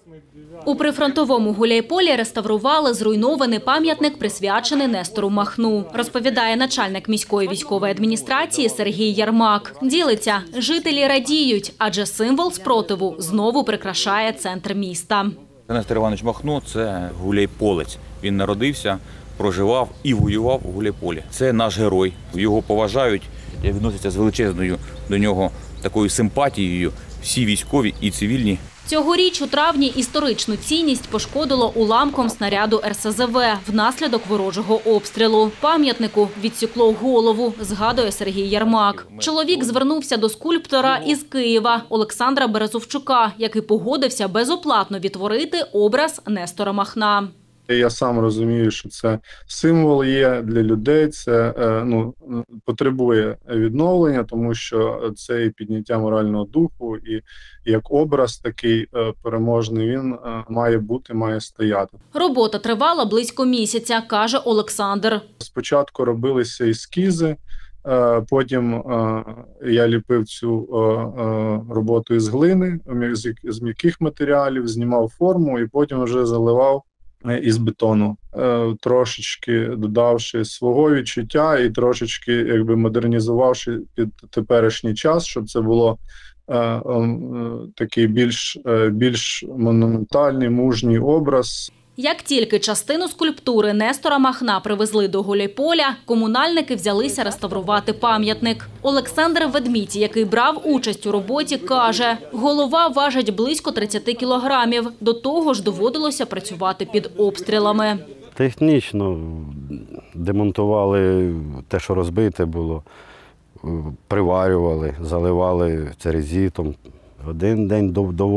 У прифронтовому Гуляйполі реставрували зруйнований пам'ятник, присвячений Нестору Махну, розповідає начальник міської військової адміністрації Сергій Ярмак. Ділиться, жителі радіють, адже символ спротиву знову прикрашає центр міста. Нестор Іванович Махно – це гуляйполець. Він народився, проживав і воював у Гуляйполі. Це наш герой. Його поважають, відносяться з величезною до нього такою симпатією всі військові і цивільні. Цьогоріч у травні історичну цінність пошкодило уламком снаряду РСЗВ внаслідок ворожого обстрілу. Пам'ятнику відсікло голову, згадує Сергій Ярмак. Чоловік звернувся до скульптора із Києва Олександра Березовчука, який погодився безоплатно відтворити образ Нестора Махна. Я сам розумію, що це символ є для людей, це потребує відновлення, тому що це і підняття морального духу, і як образ такий переможний, він має бути, має стояти. Робота тривала близько місяця, каже Олександр. Спочатку робилися ескізи, потім я ліпив цю роботу із глини, з м'яких матеріалів, знімав форму і потім вже заливав із бетону, трошечки додавши свого відчуття і трошечки модернізувавши під теперішній час, щоб це було такий більш монументальний, мужній образ. Як тільки частину скульптури Нестора Махна привезли до Гуляйполя, комунальники взялися реставрувати пам'ятник. Олександр Ведмідь, який брав участь у роботі, каже, голова важить близько 30 кілограмів. До того ж доводилося працювати під обстрілами. Технічно демонтували те, що розбите було, приварювали, заливали церезитом. Один день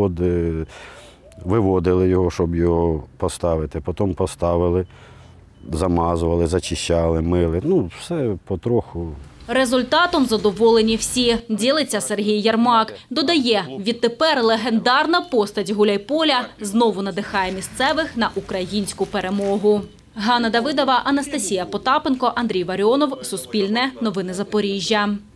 виводили його, щоб його поставити, потім поставили, замазували, зачищали, мили. Все потроху. Результатом задоволені всі, ділиться Сергій Ярмак. Додає, відтепер легендарна постать Гуляйполя знову надихає місцевих на українську перемогу. Ганна Давидова, Анастасія Потапенко, Андрій Варіонов, Суспільне, Новини Запоріжжя.